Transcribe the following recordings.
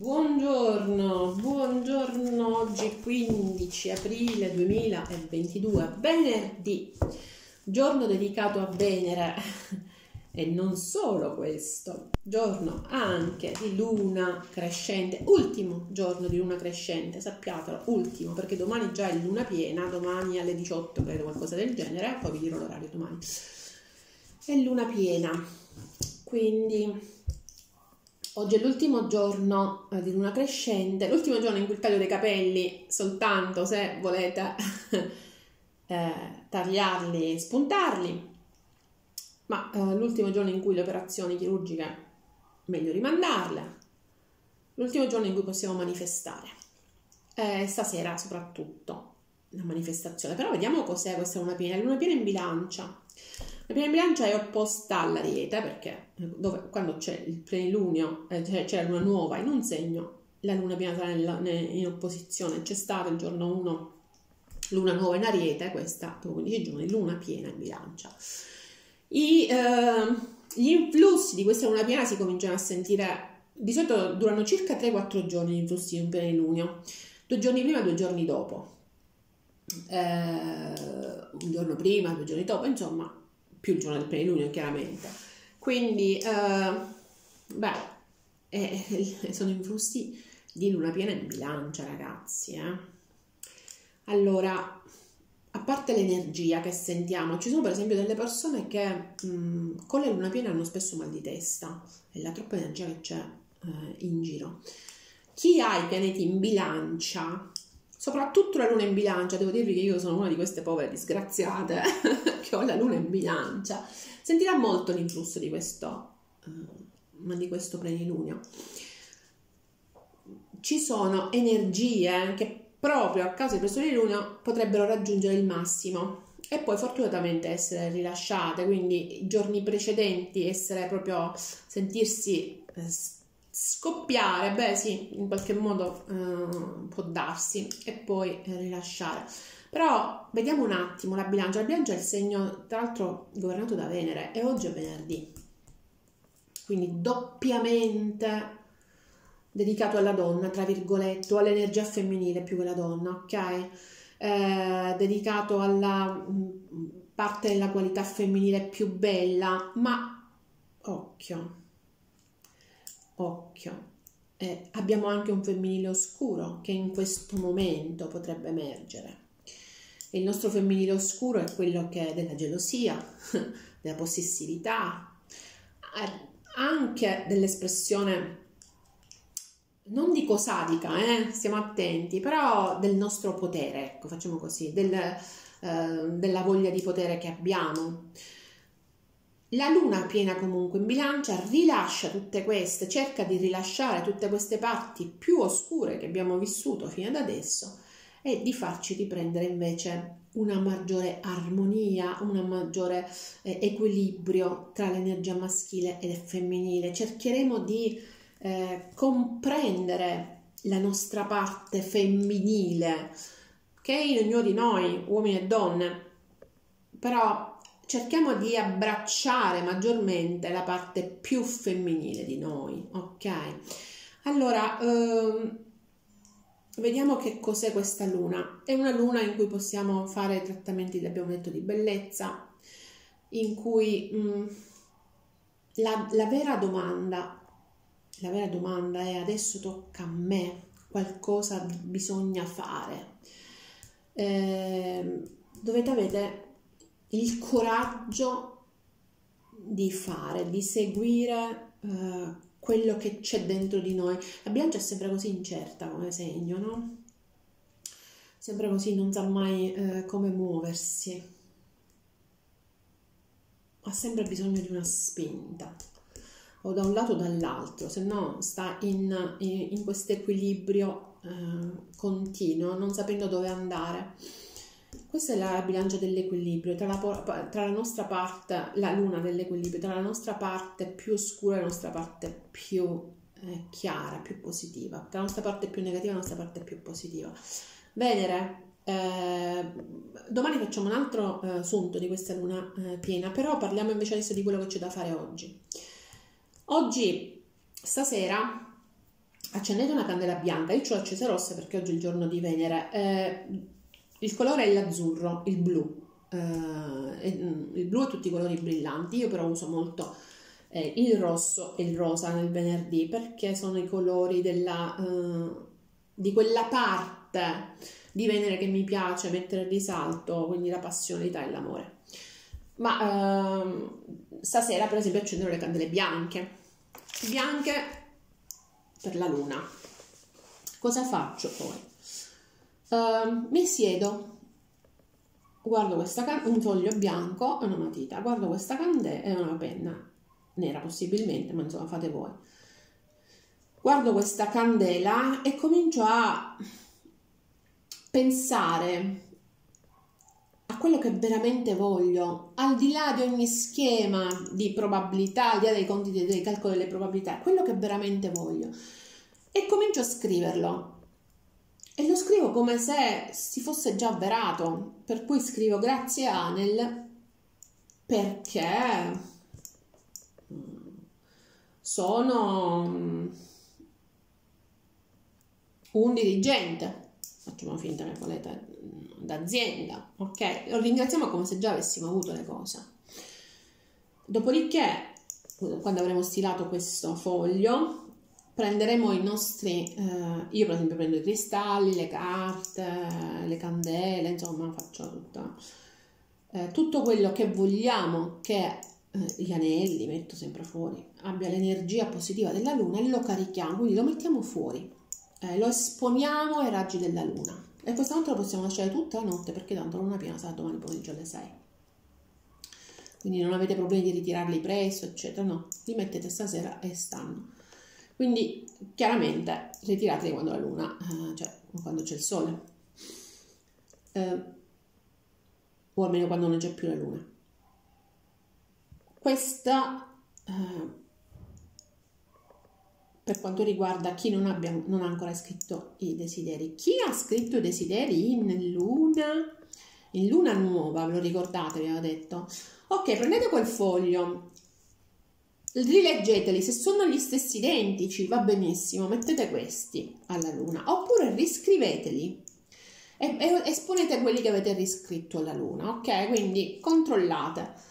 Buongiorno, buongiorno, oggi 15 aprile 2022, venerdì, giorno dedicato a Venere e non solo questo, giorno anche di luna crescente, ultimo giorno di luna crescente, sappiatelo, ultimo, perché domani già è luna piena, domani alle 18 credo, qualcosa del genere, poi vi dirò l'orario domani, è luna piena, quindi oggi è l'ultimo giorno di luna crescente, l'ultimo giorno in cui il taglio dei capelli, soltanto se volete tagliarli e spuntarli, ma l'ultimo giorno in cui le operazioni chirurgiche meglio rimandarle, l'ultimo giorno in cui possiamo manifestare, stasera soprattutto la manifestazione. Però vediamo cos'è questa luna piena. La luna piena in Bilancia. La piena in Bilancia è opposta all'Ariete, perché quando c'è il plenilunio, c'è la luna nuova in un segno, la luna piena sarà in opposizione. C'è stato il giorno 1 luna nuova in Ariete, questa dopo 15 giorni luna piena in Bilancia. Gli influssi di questa luna piena si cominciano a sentire, di solito durano circa 3-4 giorni gli influssi di un plenilunio, 2 giorni prima e 2 giorni dopo, un giorno prima, 2 giorni dopo, insomma più il giorno del plenilunio chiaramente, quindi sono influssi di luna piena in Bilancia, ragazzi, Allora, a parte l'energia che sentiamo, ci sono per esempio delle persone che con le luna piena hanno spesso mal di testa, è la troppa energia che c'è in giro. Chi ha i pianeti in Bilancia, soprattutto la luna in Bilancia, devo dirvi che io sono una di queste povere disgraziate che ho la luna in Bilancia, sentirà molto l'influsso di questo plenilunio. Ci sono energie che proprio a causa di questo plenilunio potrebbero raggiungere il massimo e poi fortunatamente essere rilasciate, quindi i giorni precedenti sentirsi scoppiare, beh sì, in qualche modo può darsi, e poi rilasciare. Però vediamo un attimo la Bilancia. La Bilancia è il segno, tra l'altro, governato da Venere, e oggi è venerdì, quindi doppiamente dedicato alla donna, tra virgolette, o all'energia femminile più che alla donna, ok? Dedicato alla parte della qualità femminile più bella, ma occhio, abbiamo anche un femminile oscuro che in questo momento potrebbe emergere. E il nostro femminile oscuro è quello che è della gelosia, della possessività, anche dell'espressione, non dico sadica, stiamo attenti, però del nostro potere, ecco, facciamo così, della voglia di potere che abbiamo. La luna piena comunque in Bilancia rilascia tutte queste, cerca di rilasciare tutte queste parti più oscure che abbiamo vissuto fino ad adesso e di farci riprendere invece una maggiore armonia, un maggiore equilibrio tra l'energia maschile e femminile. Cercheremo di comprendere la nostra parte femminile che è in ognuno di noi, uomini e donne, però cerchiamo di abbracciare maggiormente la parte più femminile di noi, ok? Allora, vediamo che cos'è questa luna. È una luna in cui possiamo fare trattamenti, abbiamo detto, di bellezza, in cui la vera domanda è: adesso tocca a me, qualcosa bisogna fare. Dovete avere il coraggio di fare, di seguire quello che c'è dentro di noi. La Bilancia è sempre così incerta come segno, no? Sempre così, non sa mai come muoversi. Ha sempre bisogno di una spinta, o da un lato o dall'altro, se no sta in questo equilibrio continuo, non sapendo dove andare. Questa è la Bilancia dell'equilibrio, tra la nostra parte, la luna dell'equilibrio, tra la nostra parte più oscura e la nostra parte più chiara, più positiva, tra la nostra parte più negativa e la nostra parte più positiva. Venere, domani facciamo un altro sunto di questa luna piena, però parliamo invece adesso di quello che c'è da fare oggi. Stasera accendete una candela bianca. Io ci ho accese rosse perché oggi è il giorno di Venere. Il colore è l'azzurro, il blu. Il blu e tutti i colori brillanti. Io però uso molto il rosso e il rosa nel venerdì perché sono i colori di quella parte di Venere che mi piace mettere in risalto, quindi la passionalità e l'amore. Ma stasera per esempio accenderò le candele bianche per la luna. Cosa faccio poi? Mi siedo, guardo un foglio bianco e una matita, guardo questa candela e una penna nera possibilmente, ma insomma fate voi. Guardo questa candela e comincio a pensare a quello che veramente voglio, al di là di ogni schema di probabilità, al di là dei conti dei calcoli delle probabilità, quello che veramente voglio. E comincio a scriverlo. E lo scrivo come se si fosse già avverato, per cui scrivo grazie Anel perché sono un dirigente, facciamo finta che volete, d'azienda, ok? Lo ringraziamo come se già avessimo avuto le cose. Dopodiché, quando avremo stilato questo foglio, prenderemo i nostri, io per esempio prendo i cristalli, le carte, le candele, insomma faccio tutto quello che vogliamo che gli anelli, metto sempre fuori, abbia l'energia positiva della luna e lo carichiamo, quindi lo mettiamo fuori, lo esponiamo ai raggi della luna e questa notte lo possiamo lasciare tutta la notte perché tanto la luna piena sarà domani pomeriggio alle 6. Quindi non avete problemi di ritirarli presto, eccetera, no, li mettete stasera e stanno. Quindi chiaramente ritirateli quando la luna, cioè quando c'è il sole, o almeno quando non c'è più la luna. Questa per quanto riguarda chi non ha ancora scritto i desideri. Chi ha scritto i desideri in luna nuova, ve lo ricordate, vi avevo detto? Ok, prendete quel foglio, rileggeteli, se sono gli stessi identici va benissimo, mettete questi alla luna, oppure riscriveteli e esponete quelli che avete riscritto alla luna, ok? Quindi controllate.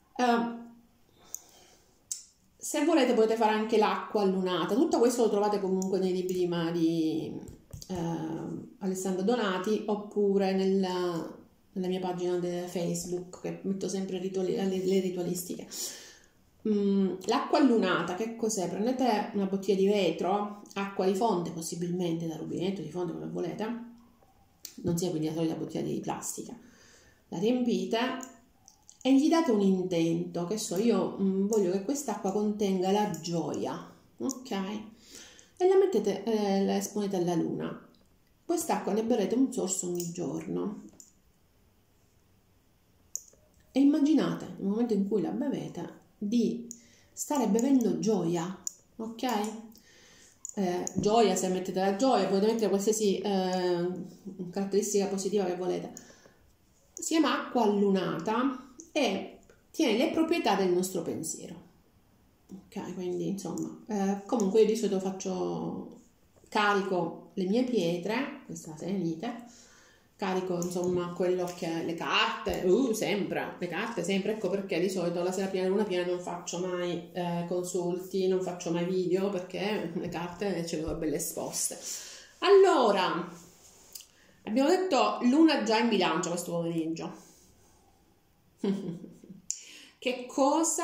Se volete potete fare anche l'acqua allunata, tutto questo lo trovate comunque nei libri di Alessandro Donati, oppure nella mia pagina di Facebook, che metto sempre le ritualistiche. L'acqua allunata, che cos'è? Prendete una bottiglia di vetro, acqua di fonte, possibilmente da rubinetto, di fonte, come volete, non sia quindi la solita bottiglia di plastica, la riempite e gli date un intento, che so, io voglio che quest'acqua contenga la gioia, ok? E la mettete, la esponete alla luna. Quest'acqua ne berrete un sorso ogni giorno. E immaginate, nel momento in cui la bevete, di stare bevendo gioia, ok? Gioia, se mettete la gioia, potete mettere qualsiasi caratteristica positiva che volete. Si chiama acqua allunata e tiene le proprietà del nostro pensiero, ok? Quindi insomma, comunque io di solito carico le mie pietre, questa selenite, carico insomma quello che le carte, sempre, le carte sempre, ecco perché di solito la sera prima della luna piena non faccio mai consulti, non faccio mai video, perché le carte ce le ho belle esposte. Allora, abbiamo detto luna già in bilancia questo pomeriggio. Che cosa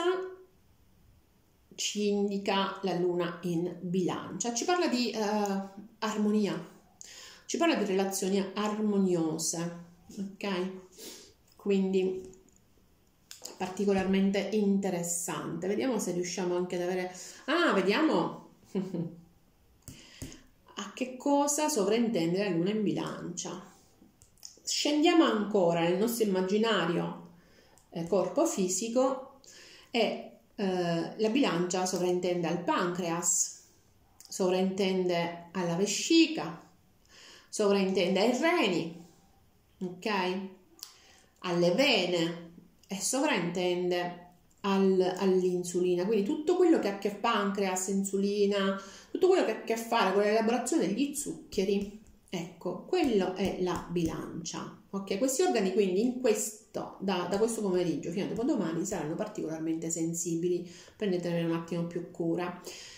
ci indica la luna in bilancia? Ci parla di armonia, ci parla di relazioni armoniose, ok? Quindi particolarmente interessante. Vediamo se riusciamo anche ad avere... vediamo a che cosa sovrintende la luna in bilancia. Scendiamo ancora nel nostro immaginario corpo fisico e la bilancia sovrintende al pancreas, sovrintende alla vescica, sovrintende ai reni, ok? Alle vene e sovrintende all'insulina, quindi tutto quello che ha a che pancreas, insulina, tutto quello che ha a che fare con l'elaborazione degli zuccheri, ecco, quello è la bilancia. Ok, questi organi quindi in questo, da questo pomeriggio fino a dopodomani saranno particolarmente sensibili, prendetene un attimo più cura.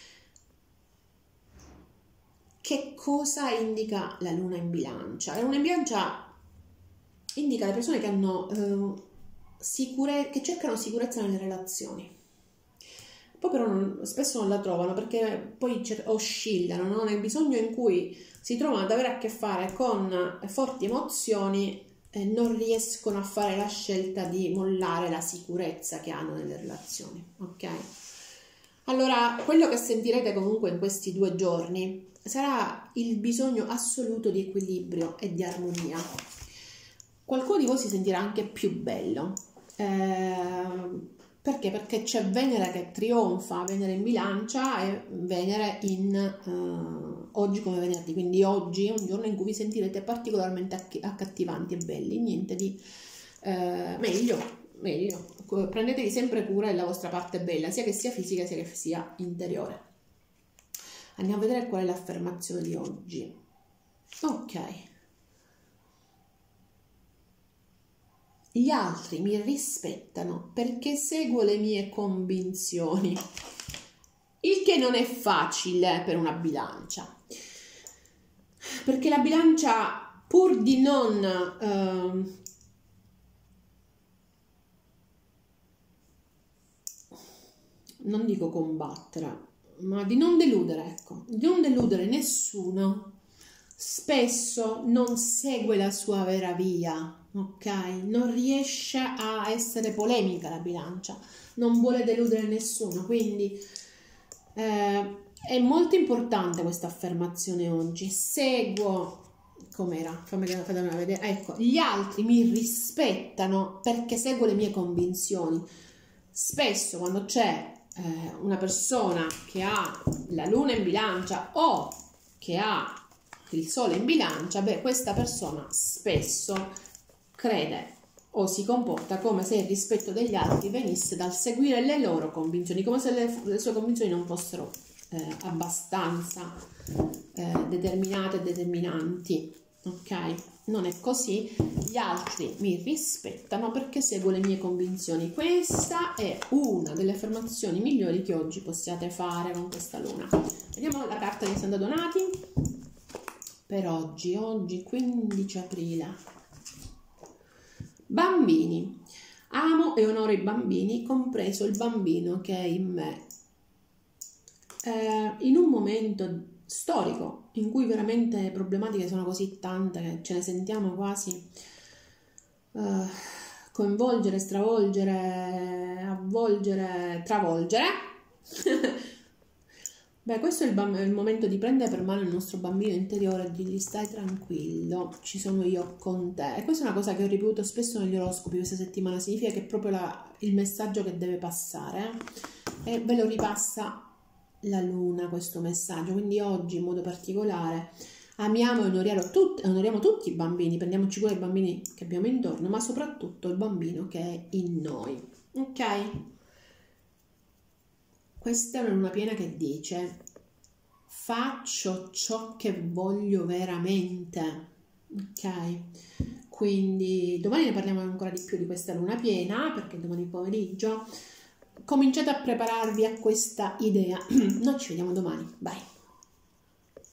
Che cosa indica la luna in bilancia? La luna in bilancia indica le persone che hanno che cercano sicurezza nelle relazioni. Poi però spesso non la trovano perché poi oscillano, no? Nel bisogno in cui si trovano ad avere a che fare con forti emozioni e non riescono a fare la scelta di mollare la sicurezza che hanno nelle relazioni, ok? Allora, quello che sentirete comunque in questi 2 giorni sarà il bisogno assoluto di equilibrio e di armonia. Qualcuno di voi si sentirà anche più bello. Perché? Perché c'è Venere che trionfa, Venere in bilancia e Venere oggi come venerdì, quindi oggi è un giorno in cui vi sentirete particolarmente accattivanti e belli, niente di meglio, prendetevi sempre cura della vostra parte bella, sia che sia fisica sia che sia interiore. Andiamo a vedere qual è l'affermazione di oggi. Ok. Gli altri mi rispettano perché seguo le mie convinzioni, il che non è facile per una bilancia, perché la bilancia, pur di non dico combattere, ma di non deludere, ecco, di non deludere nessuno, spesso non segue la sua vera via. Ok, non riesce a essere polemica la bilancia, non vuole deludere nessuno, quindi è molto importante questa affermazione oggi. Seguo, com'era? Fatemela vedere. Ecco, gli altri mi rispettano perché seguo le mie convinzioni. Spesso quando c'è una persona che ha la luna in bilancia o che ha il sole in bilancia, beh, questa persona spesso crede o si comporta come se il rispetto degli altri venisse dal seguire le loro convinzioni, come se le sue convinzioni non fossero abbastanza determinate e determinanti. Ok? Non è così. Gli altri mi rispettano perché seguo le mie convinzioni. Questa è una delle affermazioni migliori che oggi possiate fare con questa luna. Vediamo la carta di Santa Donati per oggi 15 aprile. Bambini, amo e onoro i bambini, compreso il bambino che è in me. In un momento storico in cui veramente le problematiche sono così tante che ce ne sentiamo quasi coinvolgere, stravolgere, avvolgere, travolgere. Beh, questo è il momento di prendere per mano il nostro bambino interiore e dirgli stai tranquillo, ci sono io con te. E questa è una cosa che ho ripetuto spesso negli oroscopi questa settimana, significa che è proprio il messaggio che deve passare e ve lo ripassa la luna questo messaggio. Quindi oggi in modo particolare amiamo e onoriamo tutti i bambini, prendiamoci cura dei bambini che abbiamo intorno, ma soprattutto il bambino che è in noi. Ok? Questa è una piena che dice faccio ciò che voglio veramente, ok? Quindi domani ne parliamo ancora di più di questa luna piena, perché domani pomeriggio cominciate a prepararvi a questa idea. Noi ci vediamo domani, bye!